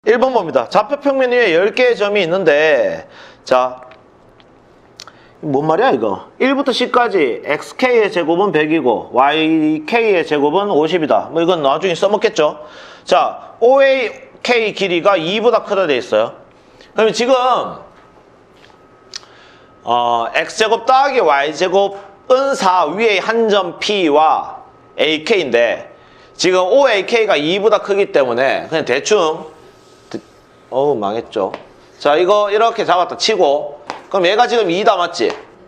1번 봅니다. 좌표 평면 위에 10개의 점이 있는데, 자, 뭔 말이야 이거? 1부터 10까지 xk의 제곱은 100이고 yk의 제곱은 50이다. 뭐 이건 나중에 써먹겠죠? 자, OAK 길이가 2보다 크다 돼 있어요. 그러면 지금 x제곱 더하기 y제곱은 4 위에 한 점 p와 ak인데 지금 OAK가 2보다 크기 때문에 그냥 대충 망했죠. 자, 이거 이렇게 잡았다 치고 그럼 얘가 지금 2다 맞지?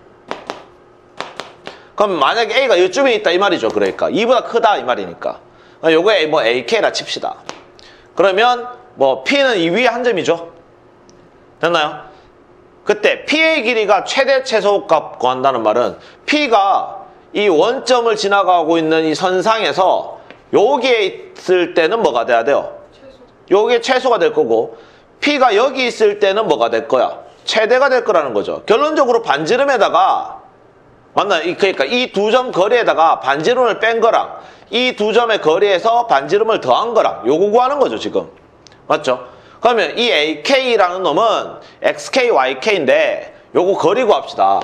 그럼 만약에 A가 이쯤에 있다 이 말이죠. 그러니까 2보다 크다 이 말이니까 요거에 뭐 AK라 칩시다. 그러면 뭐 P는 이 위에 한 점이죠. 됐나요? 그때 P의 길이가 최대 최소값 구한다는 말은 P가 이 원점을 지나가고 있는 이 선상에서 여기에 있을 때는 뭐가 돼야 돼요? 요게 최소가 될 거고 P가 여기 있을 때는 뭐가 될 거야? 최대가 될 거라는 거죠. 결론적으로 반지름에다가 맞나요? 그러니까 이 두 점 거리에다가 반지름을 뺀 거랑 이 두 점의 거리에서 반지름을 더한 거랑 요거 구하는 거죠 지금. 맞죠? 그러면 이 AK라는 놈은 XK, YK인데 요거 거리 구합시다.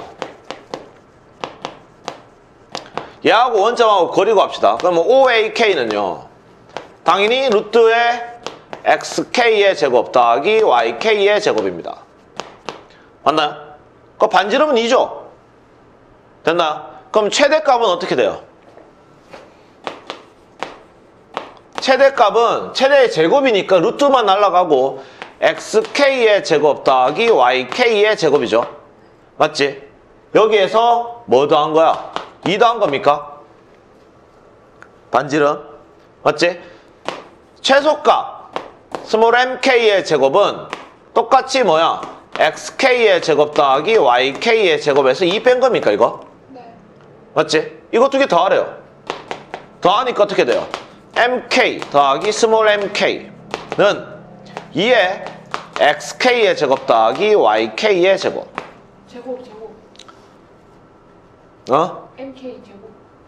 얘하고 원점하고 거리 구합시다. 그러면 OAK는요 당연히 루트의 XK의 제곱 더하기 YK의 제곱입니다. 맞나요? 그 반지름은 2죠? 됐나요? 그럼 최대값은 어떻게 돼요? 최대값은 최대의 제곱이니까 루트만 날아가고 XK의 제곱 더하기 YK의 제곱이죠? 맞지? 여기에서 뭐 더한 거야? 2 더한 겁니까? 반지름? 맞지? 최소값 스몰 mk의 제곱은 똑같이 뭐야? xk의 제곱 더하기 yk의 제곱에서 2 뺀 겁니까 이거? 네. 맞지? 이거 두 개 더하래요. 더하니까 어떻게 돼요? mk 더하기 스몰 mk는 2의 xk의 제곱 더하기 yk의 제곱. 제곱. mk 제곱.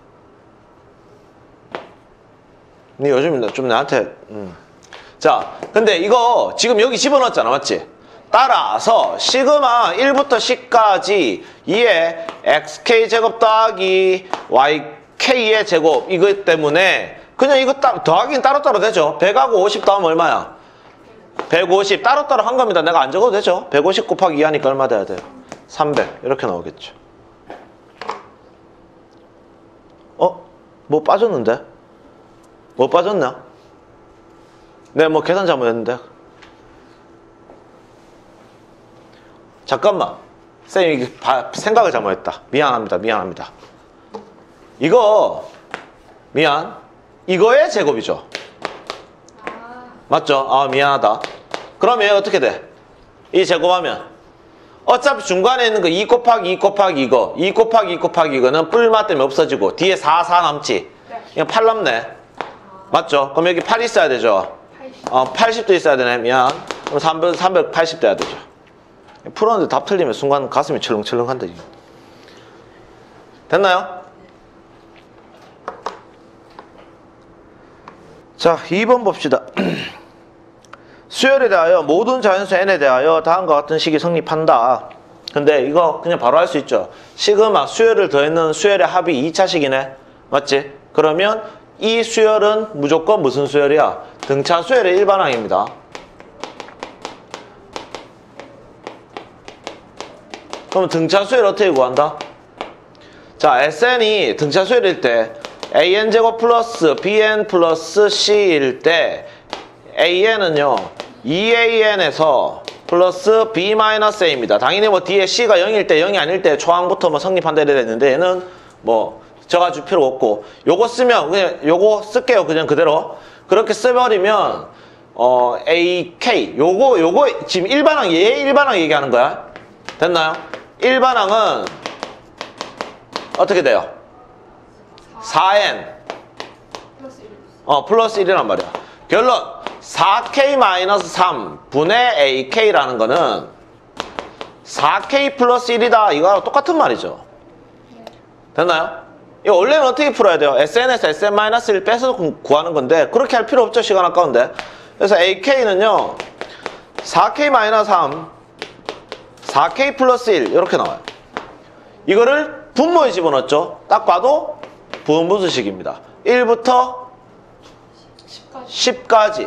니 요즘 좀 나한테 자, 근데 이거 지금 여기 집어넣었잖아, 맞지? 따라서 시그마 1부터 10까지 2의 xk 제곱 더하기 yk의 제곱 이것 때문에 그냥 이거 더하기는 따로따로 되죠. 100하고 50 더하면 얼마야? 150 따로따로 한 겁니다. 내가 안 적어도 되죠. 150 곱하기 2 하니까 얼마 돼야 돼요? 300 이렇게 나오겠죠. 뭐 빠졌는데? 뭐 빠졌나? 네, 뭐 계산 잘못했는데. 잠깐만. 쌤이 생각을 잘못했다. 미안합니다. 이거 이거의 제곱이죠. 맞죠? 미안하다. 그러면 어떻게 돼? 이 제곱하면 어차피 중간에 있는 거 2 곱하기 2 곱하기 이거 2 곱하기 2 곱하기 이거는 뿔마 때문에 없어지고 뒤에 4 남지. 이거 8 남네. 맞죠? 그럼 여기 8 있어야 되죠? 80도 있어야 되네. 미안. 그럼 380 돼야 되죠. 풀었는데 답 틀리면 순간 가슴이 철렁철렁한다. 됐나요? 자, 2번 봅시다. 수열에 대하여 모든 자연수 n에 대하여 다음과 같은 식이 성립한다. 근데 이거 그냥 바로 할 수 있죠. 시그마 수열을 더했는 수열의 합이 2차식이네. 맞지? 그러면 이 수열은 무조건 무슨 수열이야? 등차 수열의 일반항입니다. 그럼 등차 수열 어떻게 구한다? 자, SN이 등차 수열일 때 AN제곱 플러스 BN 플러스 C일 때 AN은요 2AN에서 플러스 B 마이너스 A입니다. 당연히 뭐 뒤에 C가 0일 때 0이 아닐 때 초항부터 뭐 성립한다 이래 됐는데 얘는 뭐 적어줄 필요 없고 요거 쓰면 그냥 요거 쓸게요. 그냥 그대로 그렇게 써버리면 AK 요거 지금 일반항 얘 일반항 얘기하는 거야. 됐나요? 일반항은 어떻게 돼요? 4n 플러스 1이란 말이야. 결론 4k-3 분의 ak라는 거는 4k 플러스 1이다 이거하고 똑같은 말이죠. 됐나요? 이거 원래는 어떻게 풀어야 돼요? SN에서 SN-1 빼서 구하는 건데 그렇게 할 필요 없죠. 시간 아까운데. 그래서 AK는요 4K-3 4K 플러스 1 이렇게 나와요. 이거를 분모에 집어넣었죠. 딱 봐도 분무수식입니다. 1부터 10까지.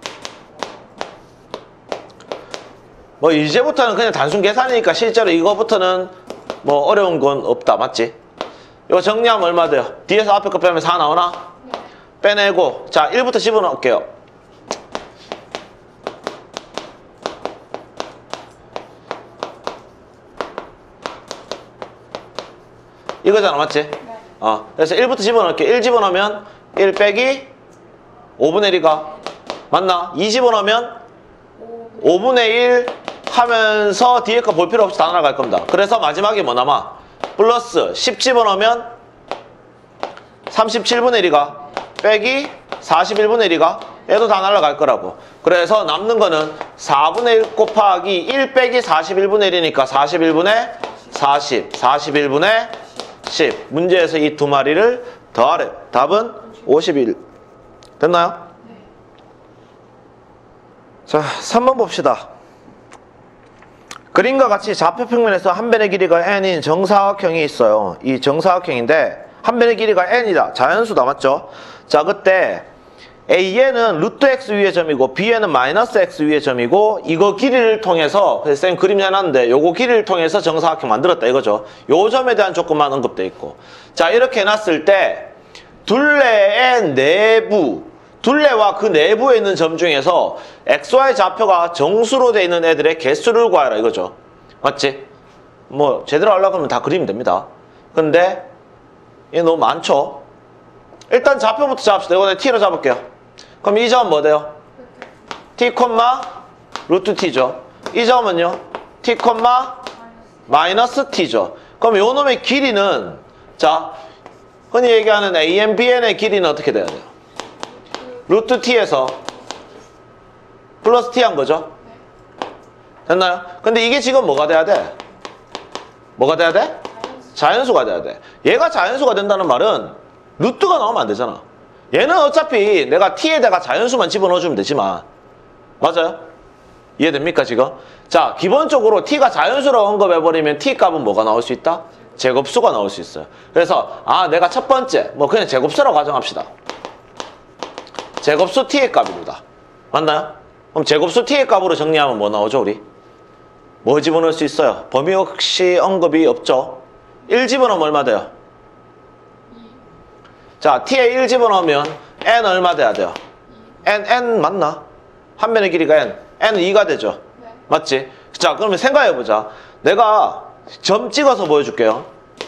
뭐 이제부터는 그냥 단순 계산이니까 실제로 이거부터는 뭐 어려운 건 없다. 맞지? 이거 정리하면 얼마 돼요? 뒤에서 앞에 거 빼면 4 나오나? 네. 빼내고 자 1부터 집어넣을게요. 이거잖아. 맞지? 네. 그래서 1부터 집어넣을게. 1 집어넣으면 1 빼기 5분의 1이가 맞나? 2 집어넣으면 5분의 1 하면서 뒤에 거 볼 필요 없이 다 날아갈 겁니다. 그래서 마지막에 뭐 남아? 플러스 10 집어넣으면 37분의 1이가 빼기 41분의 1이가 얘도 다 날아갈 거라고. 그래서 남는 거는 4분의 1 곱하기 1 빼기 41분의 1이니까 41분의 40, 41분의 10. 문제에서 이 두 마리를 더하래. 답은 51. 됐나요? 네. 자, 3번 봅시다. 그림과 같이 좌표 평면에서 한 변의 길이가 n인 정사각형이 있어요. 이 정사각형인데 한 변의 길이가 n이다. 자연수다. 맞죠? 자, 그때 A에는 루트 x 위의 점이고 B에는 마이너스 x 위의 점이고 이거 길이를 통해서 그래서 쌤 그림 해놨는데 요거 길이를 통해서 정사각형 만들었다 이거죠. 요 점에 대한 조건만 언급돼 있고 자 이렇게 해놨을 때 둘레의 내부 둘레와 그 내부에 있는 점 중에서 XY 좌표가 정수로 되어 있는 애들의 개수를 구하라 이거죠. 맞지? 뭐 제대로 하려고 하면 다 그리면 됩니다. 근데 이게 너무 많죠? 일단 좌표부터 잡읍시다. 이거 내가 T로 잡을게요. 그럼 이 점은 뭐 돼요? T, 루트 T죠. 이 점은요? T, 마이너스 T죠. 그럼 요 놈의 길이는 자 흔히 얘기하는 AN, BN의 길이는 어떻게 돼야 돼요? 루트 T에서 플러스 T 한 거죠? 됐나요? 근데 이게 지금 뭐가 돼야 돼? 뭐가 돼야 돼? 자연수가 돼야 돼. 얘가 자연수가 된다는 말은 루트가 나오면 안 되잖아. 얘는 어차피 내가 T에다가 자연수만 집어넣어주면 되지만 맞아요? 이해됩니까 지금? 자 기본적으로 T가 자연수로 언급해버리면 T 값은 뭐가 나올 수 있다? 제곱수가 나올 수 있어요. 그래서 내가 첫 번째 뭐 그냥 제곱수라고 가정합시다. 제곱수 T의 값입니다. 맞나요? 그럼 제곱수 T의 값으로 정리하면 뭐 나오죠 우리? 뭐 집어넣을 수 있어요? 범위 혹시 언급이 없죠? 1 집어넣으면 얼마 돼요? 자, T에 1 집어넣으면 N 얼마 돼야 돼요? N 맞나? 한 변의 길이가 N. N은 2가 되죠? 네. 맞지? 자, 그러면 생각해보자. 내가 점 찍어서 보여줄게요.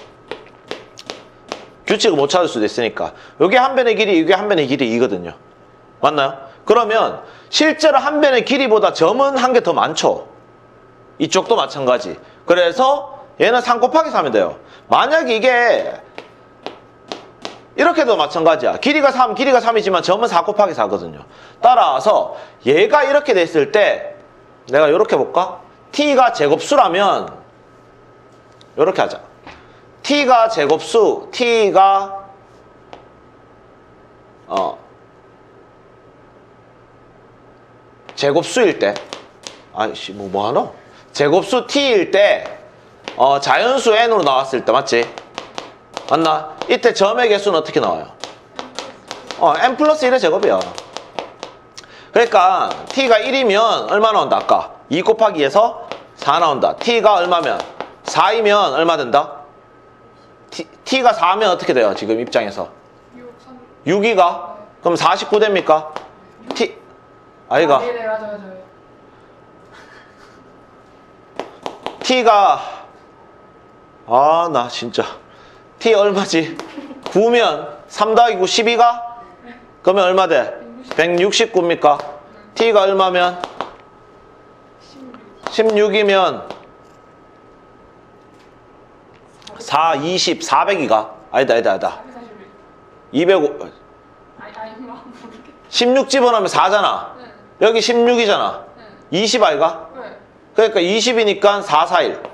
규칙을 못 찾을 수도 있으니까. 요게 한 변의 길이, 이게 한 변의 길이 2거든요. 맞나요? 그러면 실제로 한 변의 길이보다 점은 한 개 더 많죠? 이쪽도 마찬가지. 그래서 얘는 3 곱하기 3이 돼요. 만약 이게 이렇게도 마찬가지야. 길이가 3이지만 점은 4 곱하기 4거든요. 따라서 얘가 이렇게 됐을 때 내가 이렇게 볼까? T가 제곱수라면 이렇게 하자. T가 제곱수, T가 제곱수일 때 아이씨 뭐 하노? 제곱수 T일 때 자연수 N으로 나왔을 때 맞지? 맞나? 이때 점의 개수는 어떻게 나와요? n 플러스 1의 제곱이야. 그러니까 T가 1이면 얼마 나온다 아까? 2 곱하기 2에서 4 나온다. T가 얼마면? 4이면 얼마 된다? T가 4면 어떻게 돼요? 지금 입장에서 6이가? 그럼 49 됩니까? T 아이가 네, 맞아요. T가 나 진짜 T 얼마지? 9면 3 더하기 9 12가? 그러면 얼마 돼? 169입니까? T가 얼마면? 16이면 4, 20, 400이가? 아니다 205 16 집어넣으면 4잖아. 여기 16이잖아. 20 아이가? 그러니까 20이니까 4, 4, 1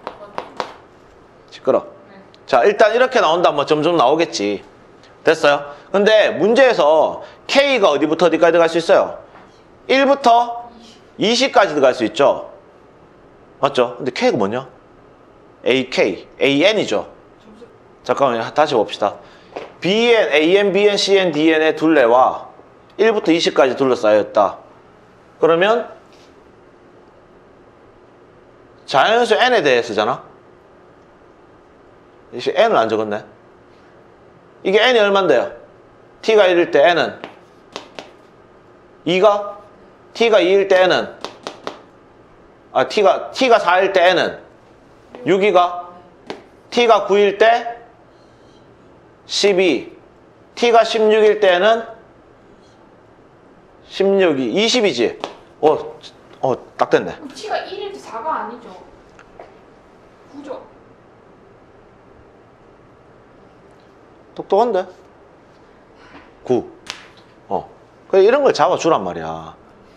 시끄러. 자 일단 이렇게 나온다 뭐 점점 나오겠지. 됐어요? 근데 문제에서 K가 어디부터 어디까지 갈 수 있어요? 1부터 20까지 들어갈 수 있죠. 맞죠? 근데 K가 뭐냐? AK, AN이죠. 잠깐만요. 다시 봅시다. BN, AN, BN, CN, DN의 둘레와 1부터 20까지 둘러싸였다. 그러면 자연수 N에 대해서잖아. 이제 N을 안 적었네. 이게 N이 얼만데요? T가 1일 때 N은 2가? T가 2일 때 N은 T가 4일 때 N은 6이가? T가 9일 때 12. T가 16일 때는 16이 20이지. 딱 됐네. 그럼 T가 1일 때 4가 아니죠. 9죠. 똑똑한데? 9. 그래, 이런 걸 잡아주란 말이야.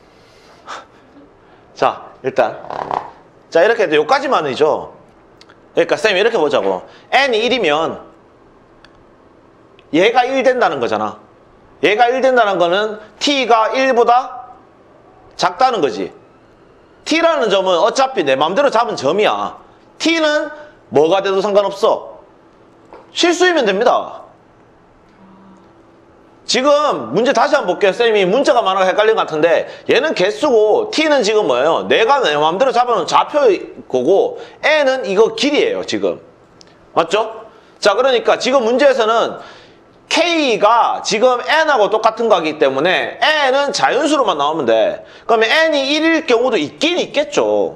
자, 일단. 자, 이렇게 해도 여기까지만이죠. 그러니까, 쌤이 이렇게 보자고. n이 1이면 얘가 1 된다는 거잖아. 얘가 1 된다는 거는 t가 1보다 작다는 거지. t라는 점은 어차피 내 맘대로 잡은 점이야. t는 뭐가 돼도 상관없어. 실수이면 됩니다. 지금 문제 다시 한번 볼게요. 쌤이 문자가 많아서 헷갈린 것 같은데 얘는 개수고 t는 지금 뭐예요? 내가 내 마음대로 잡아놓은 좌표고고 n은 이거 길이에요. 지금. 맞죠? 자, 그러니까 지금 문제에서는 k가 지금 n하고 똑같은 거기 때문에 n은 자연수로만 나오면 돼. 그러면 n이 1일 경우도 있긴 있겠죠.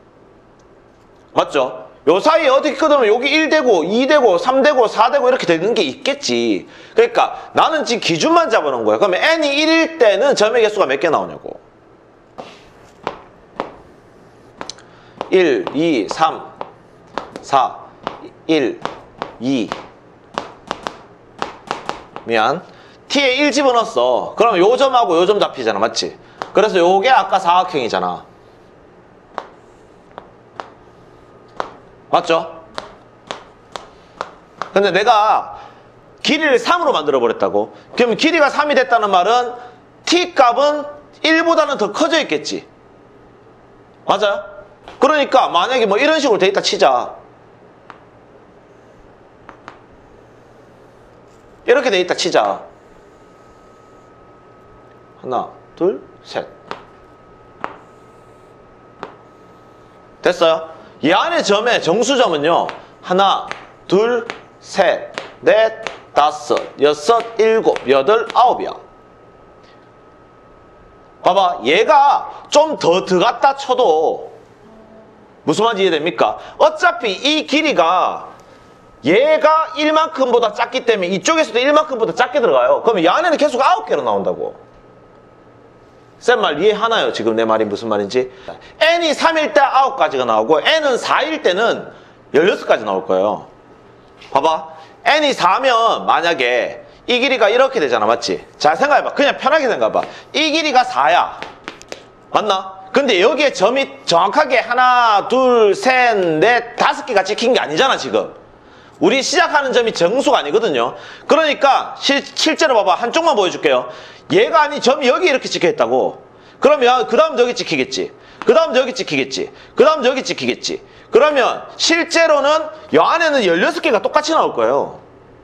맞죠? 요 사이에 어떻게 끊으면 여기 1되고 2되고 3되고 4되고 이렇게 되는 게 있겠지. 그러니까 나는 지금 기준만 잡아놓은 거야. 그러면 n이 1일 때는 점의 개수가 몇 개 나오냐고. 1, 2, 3, 4, 1, 2. 미안. t에 1 집어넣었어. 그럼 요 점하고 요 점 잡히잖아. 맞지? 그래서 요게 아까 사각형이잖아. 맞죠? 근데 내가 길이를 3으로 만들어 버렸다고. 그럼 길이가 3이 됐다는 말은 t 값은 1보다는 더 커져 있겠지. 맞아요? 그러니까 만약에 뭐 이런 식으로 돼 있다 치자. 이렇게 돼 있다 치자. 하나, 둘, 셋. 됐어요? 이 안에 점의 정수점은요. 하나, 둘, 셋, 넷, 다섯, 여섯, 일곱, 여덟, 아홉이야. 봐봐. 얘가 좀 더 들어갔다 쳐도 무슨 말인지 이해됩니까? 어차피 이 길이가 얘가 1만큼보다 작기 때문에 이쪽에서도 1만큼보다 작게 들어가요. 그러면 이 안에는 개수가 9개로 나온다고. 쌤 말 이해하나요? 지금 내 말이 무슨 말인지? n이 3일 때 9가지가 나오고 n은 4일 때는 16가지 나올 거예요. 봐봐. n이 4면 만약에 이 길이가 이렇게 되잖아. 맞지? 자, 생각해봐. 그냥 편하게 생각해봐. 이 길이가 4야. 맞나? 근데 여기에 점이 정확하게 하나, 둘, 셋, 넷, 5개가 찍힌 게 아니잖아, 지금. 우리 시작하는 점이 정수가 아니거든요. 그러니까 실제로 봐봐. 한쪽만 보여줄게요. 얘가 아니 점이 여기 이렇게 찍혀있다고. 그러면 그 다음 저기 찍히겠지. 그 다음 저기 찍히겠지. 그 다음 저기 찍히겠지. 그러면 실제로는 이 안에는 16개가 똑같이 나올 거예요.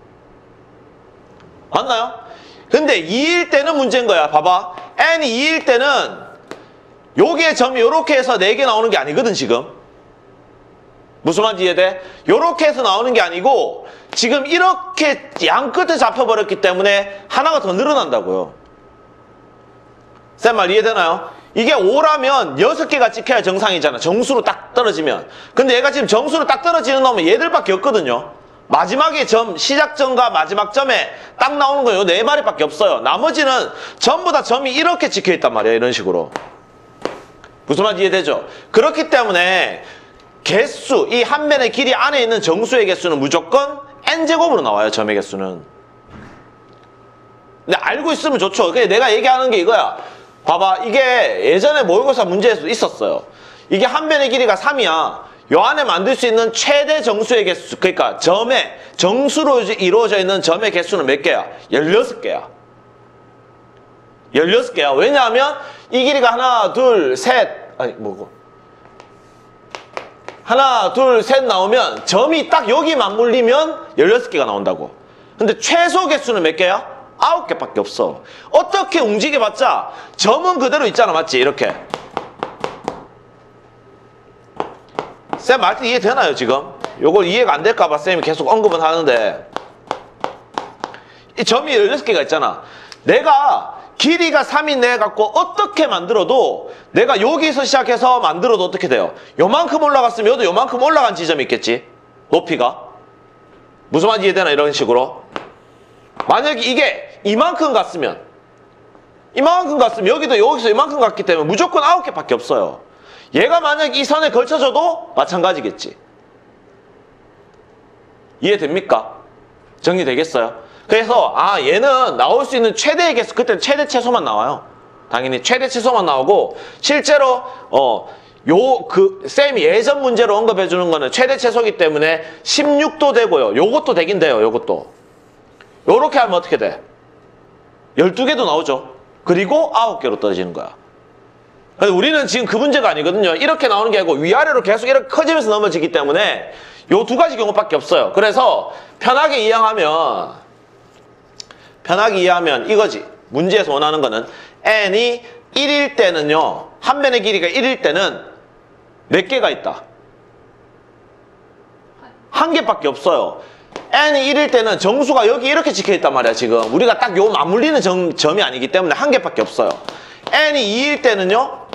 맞나요? 근데 2일 때는 문제인 거야. 봐봐. n이 2일 때는 여기에 점이 이렇게 해서 4개 나오는 게 아니거든 지금. 무슨 말인지 이해돼? 요렇게 해서 나오는 게 아니고 지금 이렇게 양 끝에 잡혀버렸기 때문에 하나가 더 늘어난다고요. 쌤 말 이해되나요? 이게 5라면 6개가 찍혀야 정상이잖아. 정수로 딱 떨어지면. 근데 얘가 지금 정수로 딱 떨어지는 놈은 얘들밖에 없거든요. 마지막에 점, 시작점과 마지막 점에 딱 나오는 건 요 4마리밖에 없어요. 나머지는 전부 다 점이 이렇게 찍혀있단 말이에요. 이런 식으로. 무슨 말인지 이해되죠? 그렇기 때문에 개수, 이 한 변의 길이 안에 있는 정수의 개수는 무조건 n제곱으로 나와요. 점의 개수는. 근데 알고 있으면 좋죠. 그냥 내가 얘기하는 게 이거야. 봐봐. 이게 예전에 모의고사 문제에서 있었어요. 이게 한 변의 길이가 3이야. 요 안에 만들 수 있는 최대 정수의 개수, 그러니까 점의 정수로 이루어져 있는 점의 개수는 몇 개야? 16개야. 16개야. 왜냐하면 이 길이가 하나, 둘, 셋, 아니, 뭐고. 하나, 둘, 셋 나오면 점이 딱 여기 맞물리면 16개가 나온다고. 근데 최소 개수는 몇 개야? 9개밖에 없어. 어떻게 움직여봤자 점은 그대로 있잖아. 맞지? 이렇게. 쌤 말 때 이해되나요 지금? 요걸 이해가 안 될까봐 쌤이 계속 언급은 하는데 이 점이 16개가 있잖아. 내가 길이가 3인 내 갖고 어떻게 만들어도 내가 여기서 시작해서 만들어도 어떻게 돼요? 요만큼 올라갔으면 여도 요만큼 올라간 지점이 있겠지? 높이가. 무슨 말인지 이해되나? 이런 식으로. 만약에 이게 이만큼 갔으면 여기도 여기서 이만큼 갔기 때문에 무조건 9개밖에 없어요. 얘가 만약 이 선에 걸쳐져도 마찬가지겠지. 이해됩니까? 정리되겠어요? 그래서 얘는 나올 수 있는 최대의 개수, 그때 최대 최소만 나와요. 당연히 최대 최소만 나오고 실제로 쌤이 예전 문제로 언급해 주는 거는 최대 최소이기 때문에 16도 되고요. 요것도 되긴 돼요. 요것도. 요렇게 하면 어떻게 돼? 12개도 나오죠. 그리고 9개로 떨어지는 거야. 근데 우리는 지금 그 문제가 아니거든요. 이렇게 나오는 게 아니고 위아래로 계속 이렇게 커지면서 넘어지기 때문에 요 두 가지 경우밖에 없어요. 그래서 편하게 이해하면 이거지. 문제에서 원하는 거는 n이 1일 때는요. 한 변의 길이가 1일 때는 몇 개가 있다? 한 개밖에 없어요. n이 1일 때는 정수가 여기 이렇게 찍혀있단 말이야. 지금 우리가 딱 요 맞물리는 점이 아니기 때문에 한 개밖에 없어요. n이 2일 때는요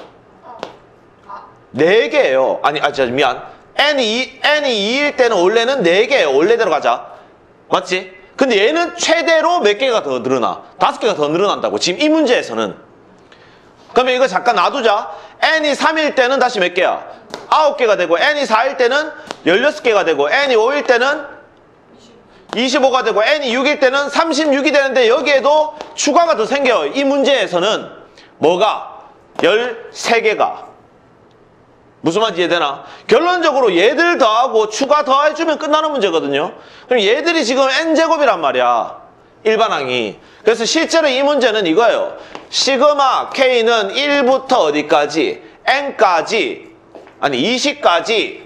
4개예요. 미안. n이 2일 때는 원래는 4개예요. 원래대로 가자. 맞지? 근데 얘는 최대로 몇 개가 더 늘어나? 5개가 더 늘어난다고. 지금 이 문제에서는. 그러면 이거 잠깐 놔두자. n이 3일 때는 다시 몇 개야? 9개가 되고, n이 4일 때는 16개가 되고, n이 5일 때는 25가 되고, n이 6일 때는 36이 되는데 여기에도 추가가 더 생겨요. 이 문제에서는 뭐가? 13개가. 무슨 말인지 이해되나? 결론적으로 얘들 더하고 추가 더해주면 끝나는 문제거든요. 그럼 얘들이 지금 n제곱이란 말이야. 일반항이. 그래서 실제로 이 문제는 이거예요. 시그마 k는 1부터 어디까지? n까지, 20까지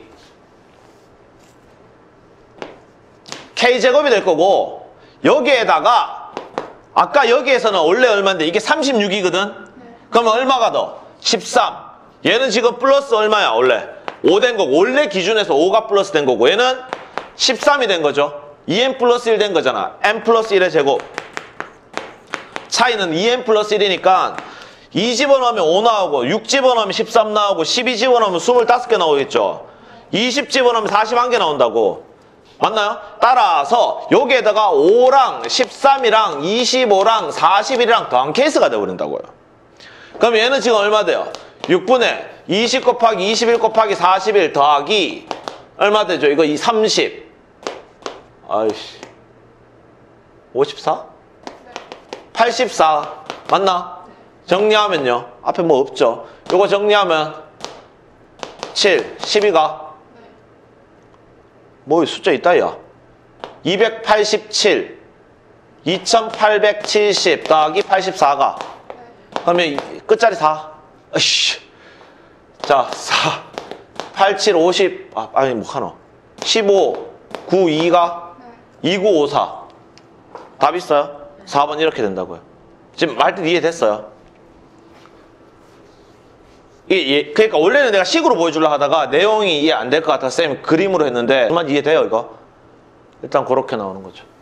k제곱이 될 거고, 여기에다가 아까 여기에서는 원래 얼마인데 이게 36이거든? 그러면 얼마가 더? 13. 얘는 지금 플러스 얼마야 원래? 5 된 거고, 원래 기준에서 5가 플러스 된 거고, 얘는 13이 된 거죠. 2n 플러스 1 된 거잖아. n 플러스 1의 제곱. 차이는 2n 플러스 1이니까 2 집어넣으면 5 나오고, 6 집어넣으면 13 나오고, 12 집어넣으면 25개 나오겠죠. 20 집어넣으면 41개 나온다고. 맞나요? 따라서 여기에다가 5랑 13이랑 25랑 41이랑 더한 케이스가 되어버린다고요. 그럼 얘는 지금 얼마 돼요? 6분의 20 곱하기 21 곱하기 41 더하기 얼마 되죠? 이거 30. 아이씨. 54? 84. 맞나? 정리하면요. 앞에 뭐 없죠? 요거 정리하면 7, 12가 뭐 숫자 있다 야. 287, 2870 더하기 84가 그러면 끝자리 4. 아이씨. 자, 4, 8, 7, 50 아니 뭐 하노 15, 9, 2가 2954 답 있어요? 4번 이렇게 된다고요. 지금 말 뜻 이해됐어요? 그러니까 원래는 내가 식으로 보여주려고 하다가 내용이 이해 안 될 것 같아서 쌤이 그림으로 했는데 정말 이해돼요 이거? 일단 그렇게 나오는 거죠.